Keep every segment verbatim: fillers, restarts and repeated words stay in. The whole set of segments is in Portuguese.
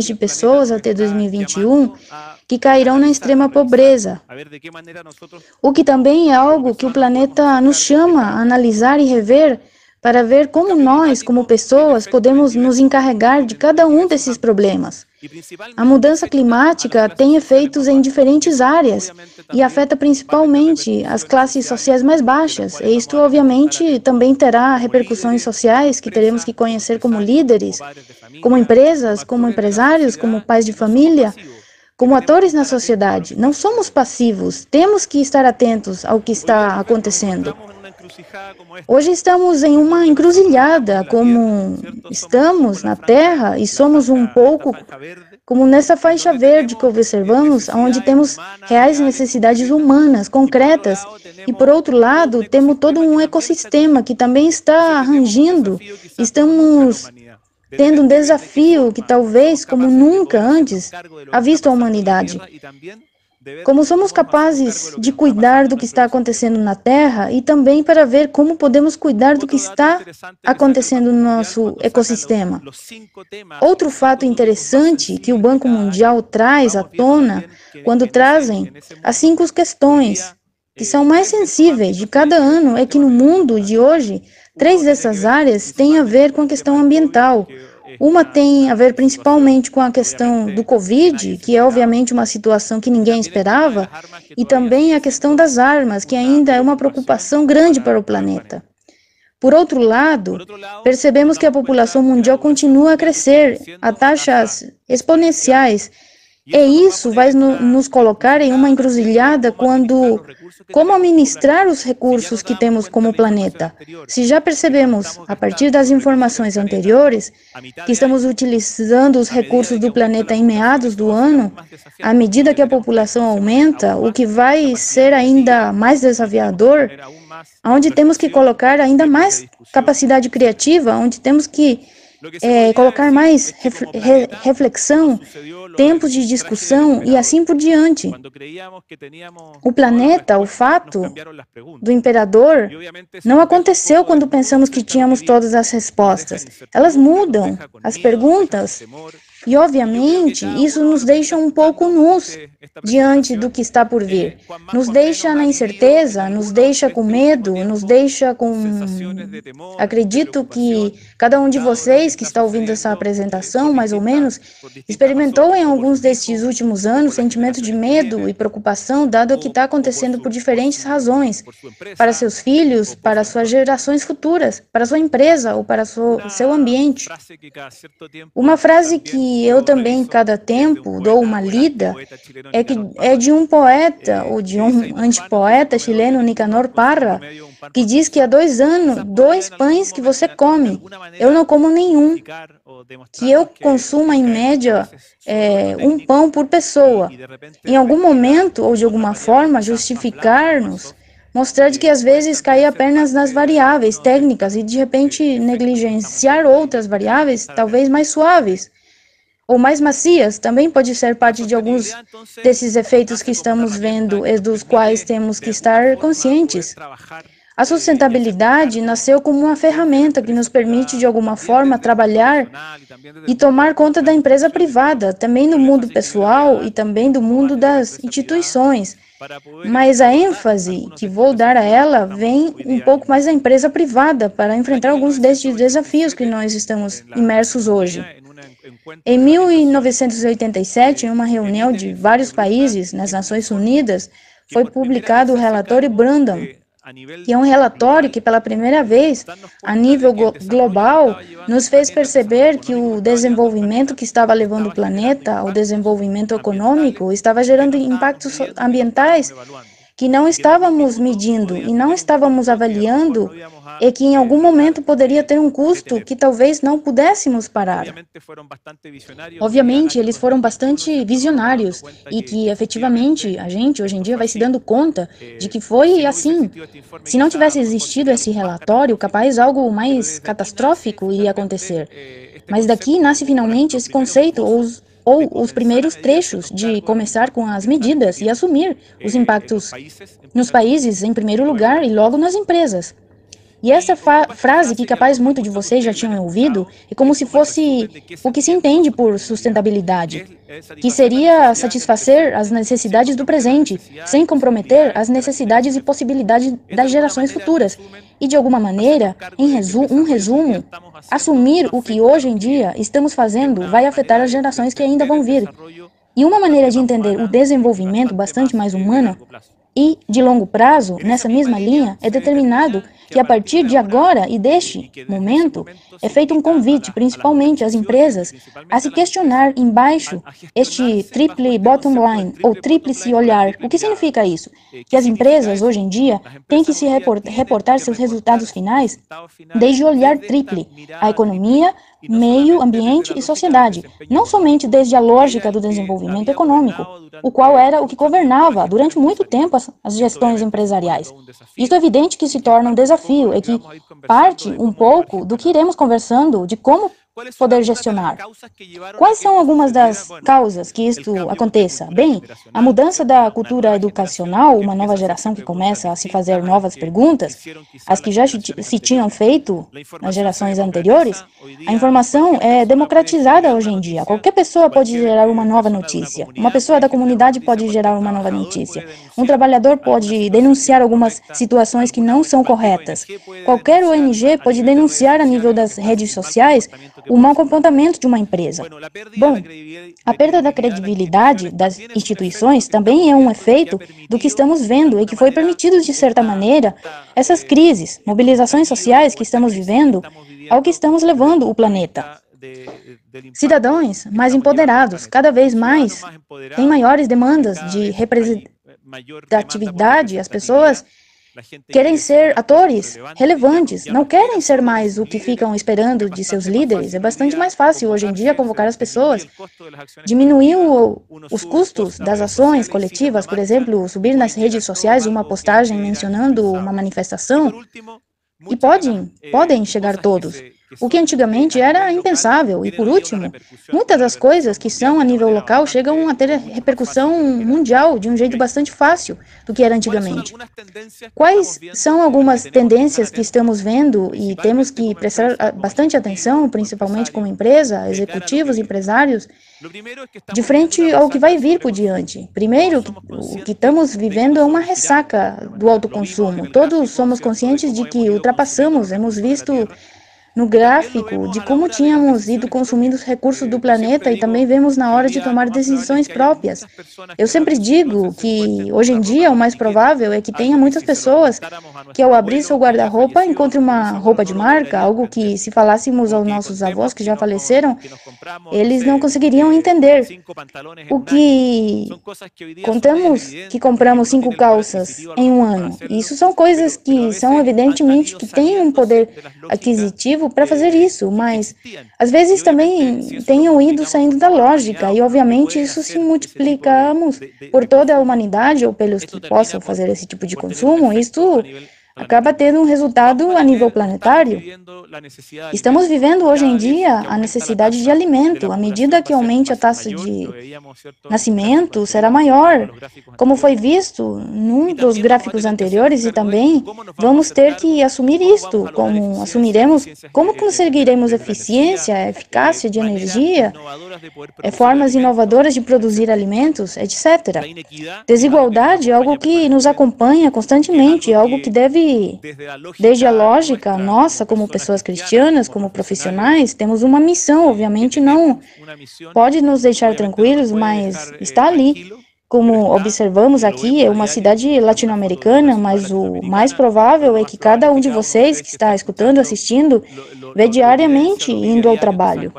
milhões de pessoas até dois mil e vinte e um que cairão na extrema pobreza, o que também é algo que o planeta nos chama a analisar e rever para ver como nós, como pessoas, podemos nos encarregar de cada um desses problemas. A mudança climática tem efeitos em diferentes áreas e afeta principalmente as classes sociais mais baixas. E isto, obviamente, também terá repercussões sociais que teremos que conhecer como líderes, como empresas, como empresários, como pais de família, como atores na sociedade. Não somos passivos, temos que estar atentos ao que está acontecendo. Hoje estamos em uma encruzilhada, como estamos na Terra e somos um pouco como nessa faixa verde que observamos, onde temos reais necessidades humanas, concretas, e por outro lado, temos todo um ecossistema que também está rangindo. Estamos tendo um desafio que talvez, como nunca antes, ha visto a humanidade. Como somos capazes de cuidar do que está acontecendo na Terra e também para ver como podemos cuidar do que está acontecendo no nosso ecossistema. Outro fato interessante que o Banco Mundial traz à tona quando trazem as cinco questões que são mais sensíveis de cada ano é que no mundo de hoje, três dessas áreas têm a ver com a questão ambiental. Uma tem a ver principalmente com a questão do Covid, que é obviamente uma situação que ninguém esperava, e também a questão das armas, que ainda é uma preocupação grande para o planeta. Por outro lado, percebemos que a população mundial continua a crescer a taxas exponenciais. E isso vai no, nos colocar em uma encruzilhada quando como administrar os recursos que temos como planeta. Se já percebemos, a partir das informações anteriores, que estamos utilizando os recursos do planeta em meados do ano, à medida que a população aumenta, o que vai ser ainda mais desafiador, onde temos que colocar ainda mais capacidade criativa, onde temos que É, colocar mais ref, re, reflexão, tempos de discussão e assim por diante. O planeta, o fato do imperador, não aconteceu quando pensamos que tínhamos todas as respostas. Elas mudam, as perguntas, e obviamente isso nos deixa um pouco nus diante do que está por vir. Nos deixa na incerteza, nos deixa com medo, nos deixa com... Acredito que cada um de vocês que está ouvindo essa apresentação, mais ou menos, experimentou em alguns destes últimos anos sentimento de medo e preocupação, dado o que está acontecendo por diferentes razões, para seus filhos, para suas gerações futuras, para sua empresa ou para seu, seu ambiente. Uma frase que eu também, cada tempo, dou uma lida, é, que, é de um poeta, ou de um antipoeta chileno, Nicanor Parra, que diz que há dois anos, dois pães que você come, eu não como nenhum, que eu consumo em média é, um pão por pessoa. Em algum momento, ou de alguma forma, justificar-nos, mostrar de que às vezes cair apenas nas variáveis técnicas e de repente negligenciar outras variáveis, talvez mais suaves, ou mais macias, também pode ser parte de alguns desses efeitos que estamos vendo e dos quais temos que estar conscientes. A sustentabilidade nasceu como uma ferramenta que nos permite, de alguma forma, trabalhar e tomar conta da empresa privada, também do mundo pessoal e também do mundo das instituições. Mas a ênfase que vou dar a ela vem um pouco mais da empresa privada para enfrentar alguns destes desafios que nós estamos imersos hoje. Em mil novecentos e oitenta e sete, em uma reunião de vários países nas Nações Unidas, foi publicado o relatório Brundtland, que é um relatório que, pela primeira vez, a nível global, nos fez perceber que o desenvolvimento que estava levando o planeta ao desenvolvimento econômico estava gerando impactos ambientais que não estávamos medindo e não estávamos avaliando e que em algum momento poderia ter um custo que talvez não pudéssemos parar. Obviamente, eles foram bastante visionários e que, efetivamente, a gente hoje em dia vai se dando conta de que foi assim. Se não tivesse existido esse relatório, capaz algo mais catastrófico iria acontecer. Mas daqui nasce finalmente esse conceito, ou os ou os primeiros trechos de começar com as medidas e assumir os impactos nos países, em primeiro lugar, e logo nas empresas. E essa frase, que capaz muito de vocês já tinham ouvido, é como se fosse o que se entende por sustentabilidade, que seria satisfazer as necessidades do presente, sem comprometer as necessidades e possibilidades das gerações futuras. E, de alguma maneira, em resu um resumo, assumir o que hoje em dia estamos fazendo vai afetar as gerações que ainda vão vir. E uma maneira de entender o desenvolvimento bastante mais humana e de longo prazo, nessa mesma linha, é determinado que a partir de agora e deste momento é feito um convite, principalmente às empresas, a se questionar embaixo este triple bottom line, ou tríplice olhar. O que significa isso? Que as empresas, hoje em dia, têm que se reportar seus resultados finais desde o olhar triple, a economia, meio ambiente e sociedade, não somente desde a lógica do desenvolvimento econômico, o qual era o que governava durante muito tempo as, as gestões empresariais. Isto é evidente que se torna um desafio, é que parte um pouco do que iremos conversando de como poder gestionar. Quais são algumas das causas que isto aconteça? Bem, a mudança da cultura educacional, uma nova geração que começa a se fazer novas perguntas, as que já se tinham feito nas gerações anteriores, a informação é democratizada hoje em dia. Qualquer pessoa pode gerar uma nova notícia. Uma pessoa da comunidade pode gerar uma nova notícia. Um trabalhador pode denunciar algumas situações que não são corretas. Qualquer O N G pode denunciar a nível das redes sociais o mau comportamento de uma empresa. Bom, a perda da credibilidade das instituições também é um efeito do que estamos vendo e que foi permitido, de certa maneira, essas crises, mobilizações sociais que estamos vivendo, ao que estamos levando o planeta. Cidadãos mais empoderados, cada vez mais, têm maiores demandas de representatividade, as pessoas querem ser atores relevantes, não querem ser mais o que ficam esperando de seus líderes. É bastante mais fácil hoje em dia convocar as pessoas, diminuir o, os custos das ações coletivas, por exemplo, subir nas redes sociais uma postagem mencionando uma manifestação, e podem, podem chegar todos. O que antigamente era impensável. E, por último, muitas das coisas que são a nível local chegam a ter repercussão mundial de um jeito bastante fácil do que era antigamente. Quais são algumas tendências que estamos vendo e temos que prestar bastante atenção, principalmente como empresa, executivos, empresários, de frente ao que vai vir por diante? Primeiro, o que estamos vivendo é uma ressaca do autoconsumo. Todos somos conscientes de que ultrapassamos, hemos visto no gráfico de como tínhamos ido consumindo os recursos do planeta e também vemos na hora de tomar decisões próprias. Eu sempre digo que, hoje em dia, o mais provável é que tenha muitas pessoas que, ao abrir seu guarda-roupa, encontrem uma roupa de marca, algo que, se falássemos aos nossos avós que já faleceram, eles não conseguiriam entender. O que contamos que compramos cinco calças em um ano. Isso são coisas que são, evidentemente, que têm um poder aquisitivo para fazer isso, mas às vezes também tenham ido saindo da lógica e obviamente isso se multiplicamos por toda a humanidade ou pelos que possam fazer esse tipo de consumo, isto acaba tendo um resultado a nível planetário. Estamos vivendo hoje em dia a necessidade de alimento. À medida que aumente a taxa de nascimento, será maior, como foi visto num dos gráficos anteriores, e também vamos ter que assumir isto, como assumiremos, como conseguiremos eficiência, eficácia de energia, formas inovadoras de produzir alimentos, etcétera. Desigualdade é algo que nos acompanha constantemente, é algo que deve desde a lógica nossa, como pessoas cristianas, como profissionais, temos uma missão, obviamente não pode nos deixar tranquilos, mas está ali. Como observamos aqui, é uma cidade latino-americana, mas o mais provável é que cada um de vocês que está escutando, assistindo, vê diariamente indo ao trabalho.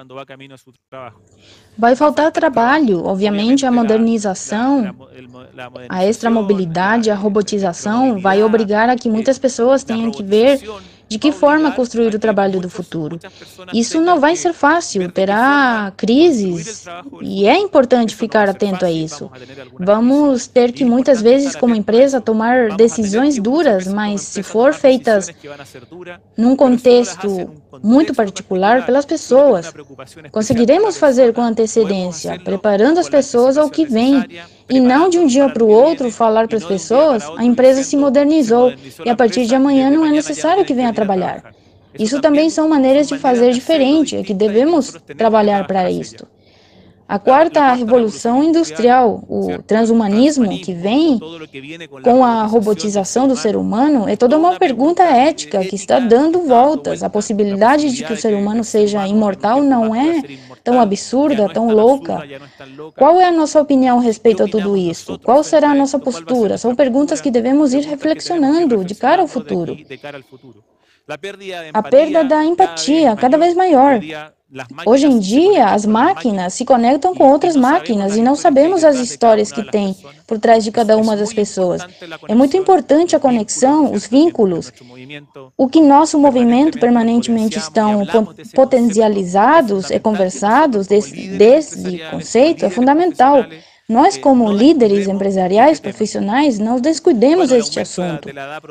Vai faltar trabalho, obviamente a modernização, a extramobilidade, a robotização vai obrigar a que muitas pessoas tenham que ver de que forma construir o trabalho do futuro. Isso não vai ser fácil, terá crises, e é importante ficar atento a isso. Vamos ter que, muitas vezes, como empresa, tomar decisões duras, mas se for feitas num contexto muito particular pelas pessoas. Conseguiremos fazer com antecedência, preparando as pessoas ao que vem, e não de um dia para o outro falar para as pessoas, a empresa se modernizou e a partir de amanhã não é necessário que venha trabalhar. Isso também são maneiras de fazer diferente, é que devemos trabalhar para isto. A quarta revolução industrial, o transhumanismo que vem com a robotização do ser humano, é toda uma pergunta ética que está dando voltas. A possibilidade de que o ser humano seja imortal não é tão absurda, tão louca. Qual é a nossa opinião a respeito a tudo isso? Qual será a nossa postura? São perguntas que devemos ir reflexionando de cara ao futuro. A perda da empatia cada vez maior. Hoje em dia, as máquinas se conectam com outras máquinas e não sabemos as histórias que tem por trás de cada uma das pessoas. É muito importante a conexão, os vínculos. O que nosso movimento permanentemente estão potencializados e conversados desse, desse conceito é fundamental. Nós, como líderes empresariais, profissionais, não descuidemos este assunto.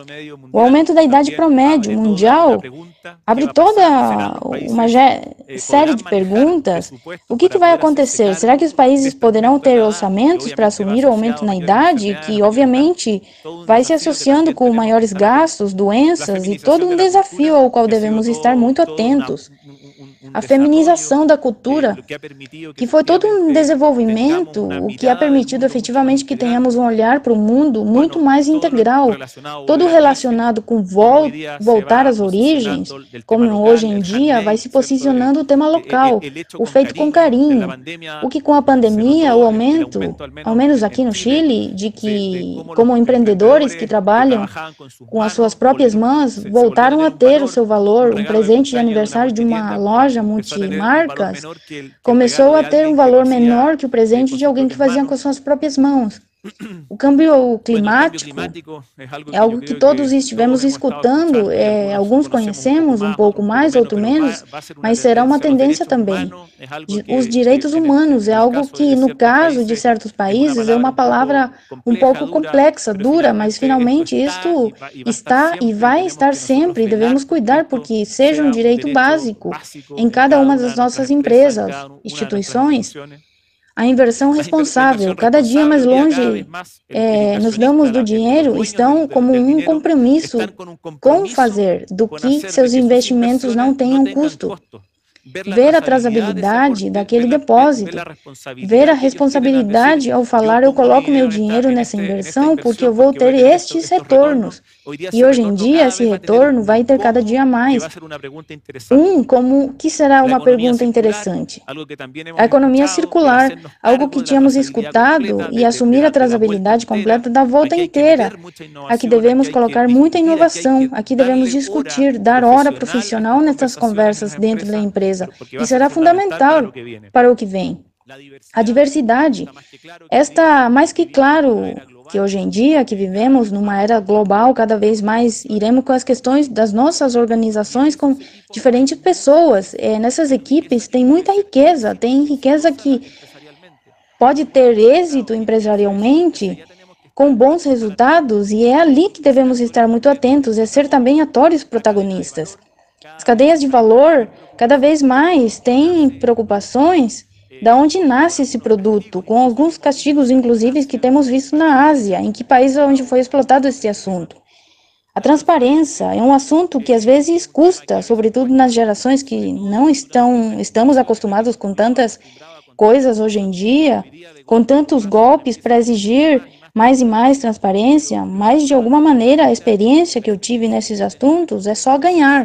O aumento da idade promédio mundial abre toda uma série de perguntas. O que, que vai acontecer? Será que os países poderão ter orçamentos para assumir o aumento na idade, que obviamente vai se associando com maiores gastos, doenças e todo um desafio ao qual devemos estar muito atentos? A feminização da cultura, que foi todo um desenvolvimento, o que ha permitido efetivamente que tenhamos um olhar para o mundo muito mais integral, todo relacionado com vol voltar às origens, como hoje em dia vai se posicionando o tema local, o feito com carinho, o que com a pandemia, o aumento, ao menos aqui no Chile, de que, como empreendedores que trabalham com as suas próprias mãos, voltaram a ter o seu valor, um presente de aniversário de uma loja multimarcas, começou a ter um valor menor que o presente de alguém que fazia com as suas próprias mãos. O câmbio climático é algo que todos estivemos escutando, é, alguns conhecemos um pouco mais, outros menos, mas será uma tendência também. Os direitos humanos é algo que, no caso de certos países, é uma palavra um pouco complexa, dura, mas finalmente isto está e vai estar sempre, e devemos cuidar porque seja um direito básico em cada uma das nossas empresas, instituições. A inversão responsável, cada dia mais longe é, nos damos do dinheiro, estão como um compromisso com fazer do que seus investimentos não tenham custo. Ver a trazabilidade daquele depósito, ver a responsabilidade ao falar eu coloco meu dinheiro nessa inversão porque eu vou ter estes retornos. E hoje em dia esse retorno vai ter cada dia mais. Um, como que será uma pergunta interessante? A economia circular, algo que tínhamos escutado, e assumir a trazabilidade completa da volta inteira. Aqui devemos colocar muita inovação, aqui devemos discutir, dar hora profissional nessas conversas dentro da empresa. E será fundamental para o que vem. A diversidade. Está mais que claro que hoje em dia, que vivemos numa era global, cada vez mais iremos com as questões das nossas organizações com diferentes pessoas. É, nessas equipes tem muita riqueza, tem riqueza que pode ter êxito empresarialmente, com bons resultados, e é ali que devemos estar muito atentos, é ser também atores protagonistas. As cadeias de valor, cada vez mais, têm preocupações da onde nasce esse produto, com alguns castigos, inclusive, que temos visto na Ásia, em que país onde foi explotado esse assunto. A transparência é um assunto que às vezes custa, sobretudo nas gerações que não estão, estamos acostumados com tantas coisas hoje em dia, com tantos golpes para exigir mais e mais transparência, mas de alguma maneira a experiência que eu tive nesses assuntos é só ganhar.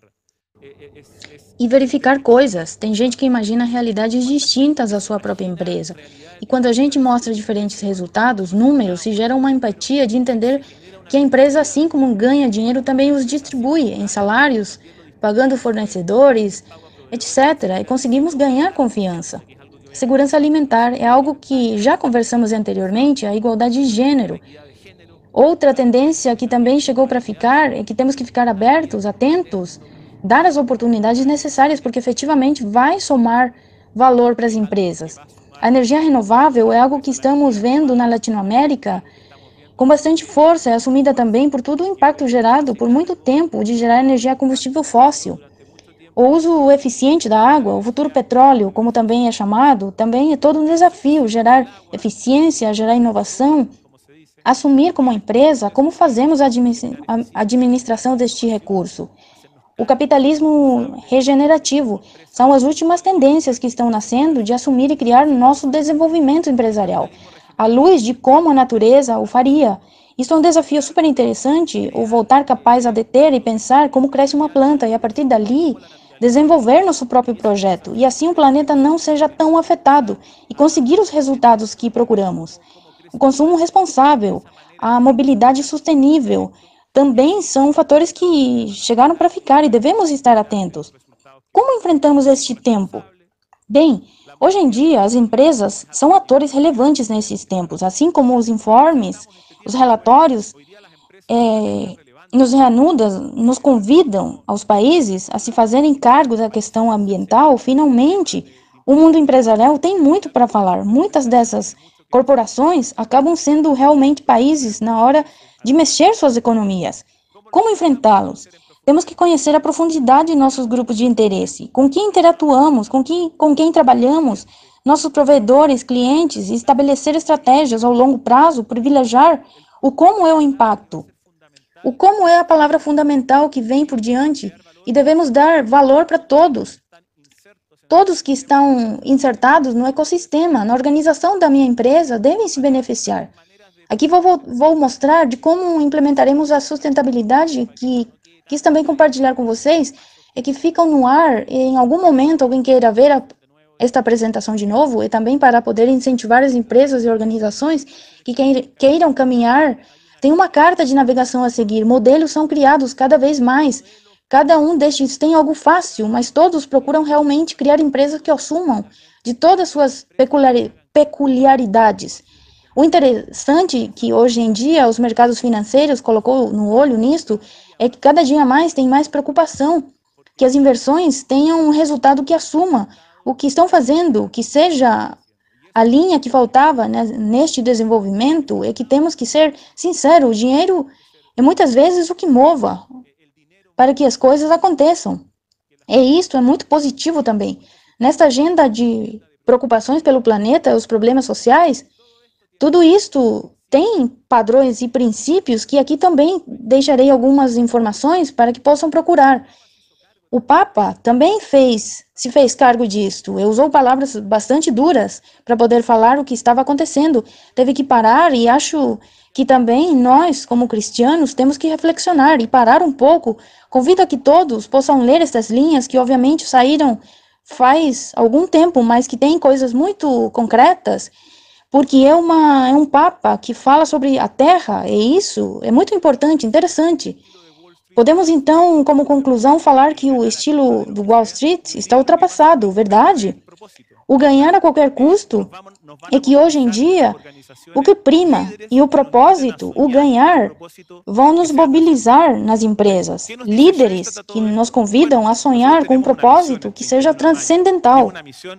E verificar coisas. Tem gente que imagina realidades distintas à sua própria empresa. E quando a gente mostra diferentes resultados, números, se gera uma empatia de entender que a empresa, assim como ganha dinheiro, também os distribui em salários, pagando fornecedores, etcétera. E conseguimos ganhar confiança. Segurança alimentar é algo que já conversamos anteriormente, a igualdade de gênero. Outra tendência que também chegou para ficar é que temos que ficar abertos, atentos, dar as oportunidades necessárias, porque efetivamente vai somar valor para as empresas. A energia renovável é algo que estamos vendo na Latinoamérica com bastante força, é assumida também por todo o impacto gerado por muito tempo de gerar energia a combustível fóssil. O uso eficiente da água, o futuro petróleo, como também é chamado, também é todo um desafio, gerar eficiência, gerar inovação, assumir como empresa como fazemos a administração deste recurso. O capitalismo regenerativo são as últimas tendências que estão nascendo de assumir e criar nosso desenvolvimento empresarial, à luz de como a natureza o faria. Isso é um desafio super interessante, o voltar capaz a deter e pensar como cresce uma planta e, a partir dali, desenvolver nosso próprio projeto, e assim o planeta não seja tão afetado e conseguir os resultados que procuramos. O consumo responsável, a mobilidade sustentável, também são fatores que chegaram para ficar e devemos estar atentos. Como enfrentamos este tempo? Bem, hoje em dia as empresas são atores relevantes nesses tempos, assim como os informes, os relatórios é, nos reanudam, nos convidam aos países a se fazerem cargo da questão ambiental. Finalmente, o mundo empresarial tem muito para falar. Muitas dessas corporações acabam sendo realmente países na hora de mexer suas economias. Como enfrentá-los? Temos que conhecer a profundidade de nossos grupos de interesse, com quem interatuamos, com quem, com quem trabalhamos, nossos provedores, clientes, e estabelecer estratégias ao longo prazo, privilegiar o como é o impacto. O como é a palavra fundamental que vem por diante, e devemos dar valor para todos. Todos que estão insertados no ecossistema, na organização da minha empresa, devem se beneficiar. Aqui vou, vou mostrar de como implementaremos a sustentabilidade, que quis também compartilhar com vocês, é que ficam no ar, e em algum momento alguém queira ver a, esta apresentação de novo, e também para poder incentivar as empresas e organizações que queiram caminhar. Tem uma carta de navegação a seguir, modelos são criados cada vez mais. Cada um destes tem algo fácil, mas todos procuram realmente criar empresas que assumam de todas as suas peculiaridades. O interessante que hoje em dia os mercados financeiros colocou no olho nisto é que cada dia mais tem mais preocupação que as inversões tenham um resultado que assuma o que estão fazendo, que seja a linha que faltava, né, neste desenvolvimento, é que temos que ser sinceros. O dinheiro é muitas vezes o que mova para que as coisas aconteçam. E isto é muito positivo também. Nesta agenda de preocupações pelo planeta, os problemas sociais, tudo isto tem padrões e princípios que aqui também deixarei algumas informações para que possam procurar. O Papa também fez, se fez cargo disto. Ele usou palavras bastante duras para poder falar o que estava acontecendo. Teve que parar, e acho que também nós, como cristianos, temos que reflexionar e parar um pouco. Convido a que todos possam ler estas linhas, que obviamente saíram faz algum tempo, mas que têm coisas muito concretas, porque é, uma, é um Papa que fala sobre a Terra, e isso é muito importante, interessante. Podemos, então, como conclusão, falar que o estilo do Wall Street está ultrapassado, verdade? O ganhar a qualquer custo é que hoje em dia o que prima, e o propósito, o ganhar, vão nos mobilizar nas empresas. Líderes que nos convidam a sonhar com um propósito que seja transcendental.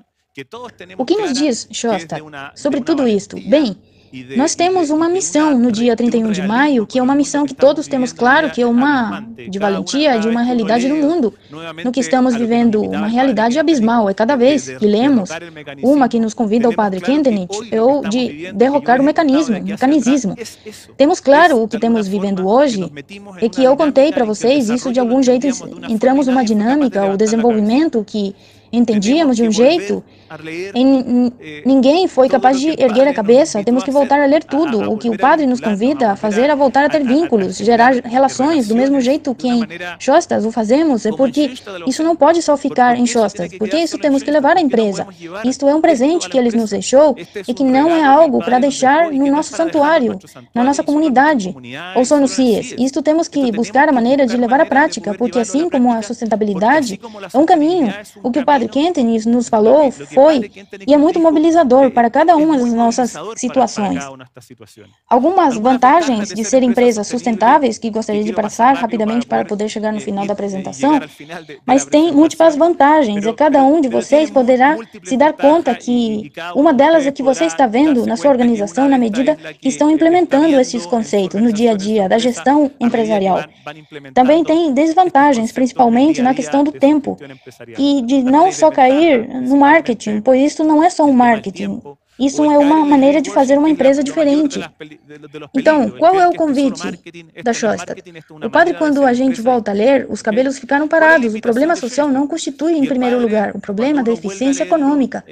O que nos diz Shostak sobre tudo isto? Bem, nós temos uma missão no dia trinta e um de maio, que é uma missão que todos temos claro que é uma de valentia, de uma realidade no mundo, no que estamos vivendo, uma realidade abismal. É cada vez que lemos uma que nos convida ao padre Kentenich, ou de derrocar o mecanismo, o mecanicismo. Temos claro o que temos vivendo hoje, é que eu contei para vocês, isso de algum jeito entramos numa dinâmica, o desenvolvimento que entendíamos de um jeito, e ninguém foi capaz de erguer a cabeça. Temos que voltar a ler tudo. O que o padre nos convida a fazer é voltar a ter vínculos, gerar relações, do mesmo jeito que em Shostak o fazemos, é porque isso não pode só ficar em Shostak, porque isso temos que levar à empresa. Isto é um presente que ele nos deixou e que não é algo para deixar no nosso santuário, na nossa comunidade, ou só no C I E S. Isto temos que buscar a maneira de levar à prática, porque assim como a sustentabilidade é um caminho, o que o padre Padre Kentenich nos falou foi e é muito mobilizador para cada uma das nossas situações. Algumas vantagens de ser empresas sustentáveis que gostaria de passar rapidamente para poder chegar no final da apresentação, mas tem múltiplas vantagens e cada um de vocês poderá se dar conta que uma delas é que você está vendo na sua organização na medida que estão implementando esses conceitos no dia a dia da gestão empresarial. Também tem desvantagens, principalmente na questão do tempo, e de não só cair no marketing, pois isso não é só um marketing. Isso é uma maneira de fazer uma empresa diferente. Então, qual é o convite da Shostak? O padre, quando a gente volta a ler, os cabelos ficaram parados. O problema social não constitui, em primeiro lugar, o problema da eficiência econômica.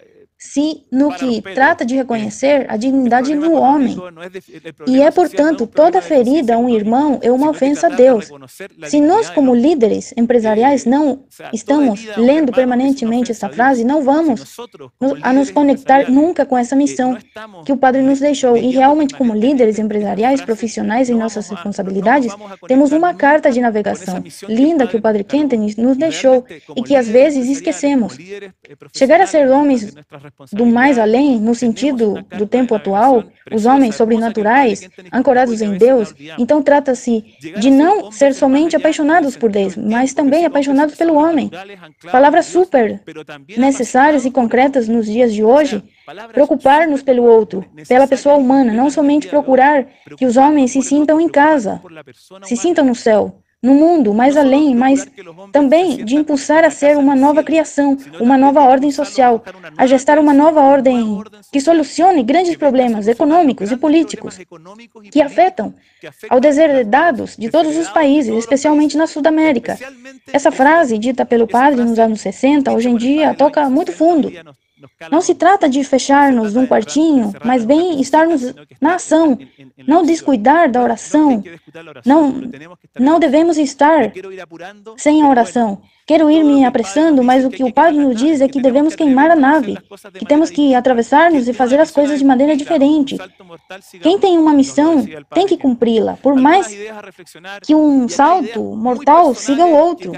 Se no que trata de reconhecer a dignidade do homem. E é, portanto, toda ferida a um irmão é uma ofensa a Deus. Se nós, como líderes empresariais, não estamos lendo permanentemente essa frase, não vamos a nos conectar nunca com essa missão que o Padre nos deixou. E realmente, como líderes empresariais, profissionais em nossas responsabilidades, temos uma carta de navegação linda que o Padre Kentenich nos deixou e que às vezes esquecemos. Chegar a ser homens do mais além, no sentido do tempo atual, os homens sobrenaturais, ancorados em Deus, então trata-se de não ser somente apaixonados por Deus, mas também apaixonados pelo homem. Palavras super necessárias e concretas nos dias de hoje, preocupar-nos pelo outro, pela pessoa humana, não somente procurar que os homens se sintam em casa, se sintam no céu, no mundo, mais além, mas também de impulsar a ser uma nova criação, uma nova ordem social, a gestar uma nova ordem que solucione grandes problemas econômicos e políticos que afetam aos desheredados de todos os países, especialmente na Sudamérica. Essa frase, dita pelo padre nos anos sessenta, hoje em dia toca muito fundo. Não se trata de fechar-nos num quartinho, mas bem estarmos na ação, não descuidar da oração. Não, não devemos estar sem a oração. Quero ir me apressando, mas o que o padre nos diz é que devemos queimar a nave, que temos que atravessar-nos e fazer as coisas de maneira diferente. Quem tem uma missão tem que cumpri-la, por mais que um salto mortal siga o outro.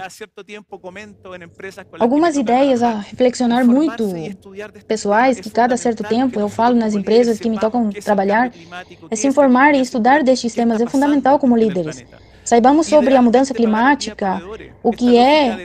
Algumas ideias a reflexionar muito pessoais, que cada certo tempo eu falo nas empresas que me tocam trabalhar, é se informar e estudar destes temas é fundamental como líderes. Saibamos sobre a mudança climática, o que é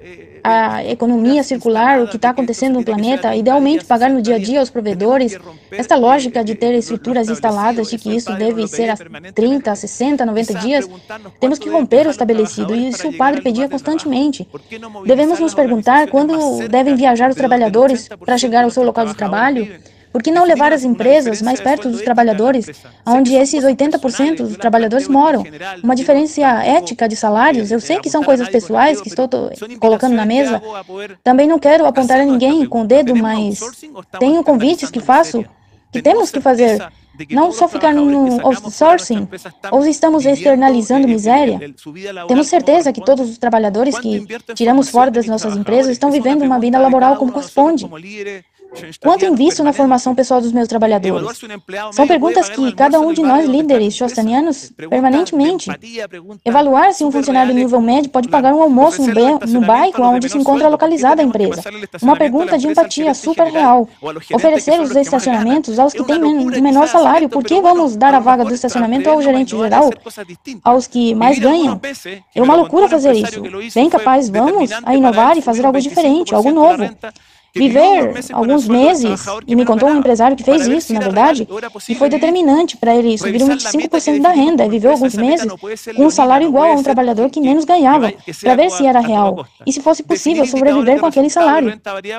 a economia circular, o que está acontecendo no planeta, idealmente pagar no dia a dia aos provedores. Esta lógica de ter estruturas instaladas de que isso deve ser a trinta, sessenta, noventa dias, temos que romper o estabelecido, e isso o padre pedia constantemente. Devemos nos perguntar quando devem viajar os trabalhadores para chegar ao seu local de trabalho. Por que não levar as empresas mais perto dos trabalhadores, onde esses oitenta por cento dos trabalhadores moram? Uma diferença ética de salários, eu sei que são coisas pessoais que estou colocando na mesa. Também não quero apontar a ninguém com o dedo, mas tenho convites que faço, que temos que fazer. Não só ficar no outsourcing, ou estamos externalizando miséria. Temos certeza que todos os trabalhadores que tiramos fora das nossas empresas estão vivendo uma vida laboral como corresponde. Quanto invisto na formação pessoal dos meus trabalhadores? São perguntas que cada um de nós, líderes shostanianos, permanentemente. Evaluar se um funcionário de nível médio pode pagar um almoço no, no bairro onde se encontra localizada a empresa. Uma pergunta de empatia super real. Oferecer os estacionamentos aos que têm men menor salário. Por que vamos dar a vaga do estacionamento ao gerente geral, aos que mais ganham? É uma loucura fazer isso. Bem capaz, vamos a inovar e fazer algo diferente, algo novo. Viver alguns meses, e me contou um empresário que fez isso, na verdade, e foi determinante para ele subir vinte e cinco por cento da renda, e viveu alguns meses com um salário igual a um trabalhador que menos ganhava, para ver se era real, e se fosse possível sobreviver com aquele salário.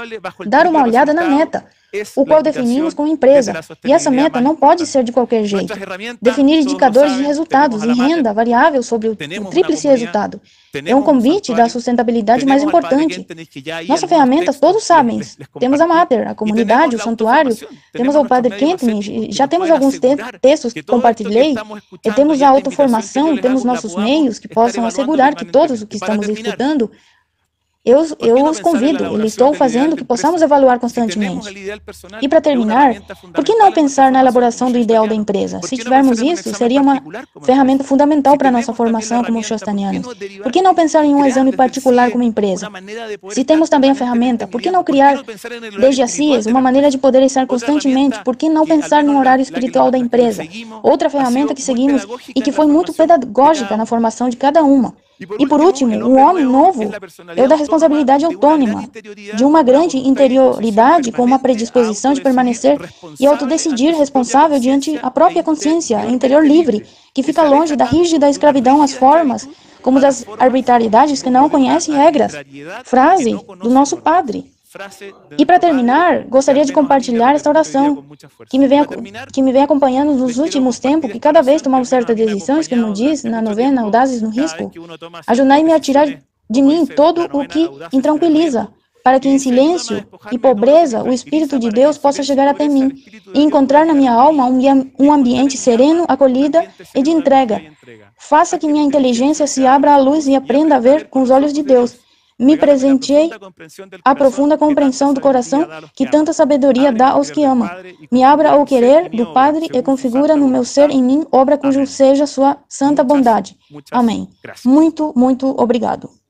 Dar uma olhada na meta, o qual definimos como empresa, e essa meta não pode ser de qualquer jeito. Definir indicadores de resultados e renda variável sobre o, o tríplice resultado. É um convite da sustentabilidade mais importante. Nossa ferramenta, todos sabem. Temos a Mater, a comunidade, o santuário, temos o Padre Kentenich, já temos alguns te textos que compartilhei, e temos a autoformação, temos nossos meios que possam assegurar que todos os que estamos escutando Eu, eu os convido, eu estou fazendo que possamos avaliar constantemente. E para terminar, por que não pensar na elaboração do ideal da empresa? Se tivermos isso, seria uma ferramenta fundamental para a nossa formação como shostanianos. Por que não pensar em um exame particular como empresa? Se temos também a ferramenta, por que não criar desde as C I Es uma maneira de poder estar constantemente? Por que não pensar no horário espiritual da empresa? Outra ferramenta que seguimos e que foi muito pedagógica na formação de cada uma. E por último, um homem novo é o da responsabilidade autônoma, de uma grande interioridade com uma predisposição de permanecer e autodecidir responsável diante a própria consciência interior livre, que fica longe da rígida escravidão às formas, como das arbitrariedades que não conhecem regras. Frase do nosso Padre. E para terminar, gostaria de compartilhar esta oração que me, vem, que me vem acompanhando nos últimos tempos, que cada vez tomamos certas decisões, como diz na novena, audazes no risco. Ajudai-me a tirar de mim todo o que intranquiliza, para que em silêncio e pobreza o Espírito de Deus possa chegar até mim e encontrar na minha alma um, um ambiente sereno, acolhida e de entrega. Faça que minha inteligência se abra à luz e aprenda a ver com os olhos de Deus. Me presenteei a profunda compreensão do coração que tanta sabedoria dá aos que amam. Me abra ao querer do Padre e configura no meu ser em mim obra cujo seja sua santa bondade. Amém. Muito, muito obrigado.